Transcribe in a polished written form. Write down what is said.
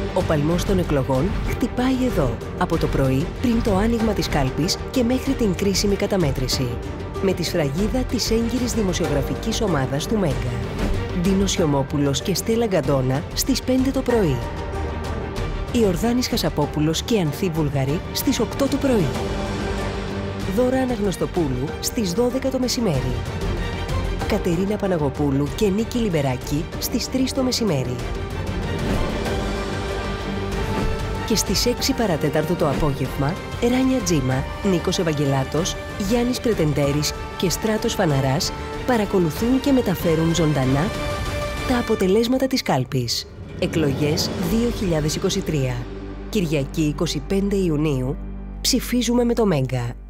Ο παλμός των εκλογών χτυπάει εδώ, από το πρωί πριν το άνοιγμα της κάλπης και μέχρι την κρίσιμη καταμέτρηση. Με τη σφραγίδα της έγκυρης δημοσιογραφικής ομάδας του Μέγκα. Ντίνος Σιωμόπουλος και Στέλλα Γκαντόνα στις 5 το πρωί. Ιορδάνης Χασαπόπουλος και Ανθή Βουλγαρή στις 8 το πρωί. Δώρα Αναγνωστοπούλου στις 12 το μεσημέρι. Κατερίνα Παναγοπούλου και Νίκη Λιμπεράκη στις 3 το μεσημέρι. Και στις 6 παρατέταρτο το απόγευμα, Ράνια Τζίμα, Νίκος Ευαγγελάτος, Γιάννης Πρετεντέρης και Στράτος Φαναράς παρακολουθούν και μεταφέρουν ζωντανά τα αποτελέσματα της κάλπης. Εκλογές 2023. Κυριακή 25 Ιουνίου. Ψηφίζουμε με το Μέγκα.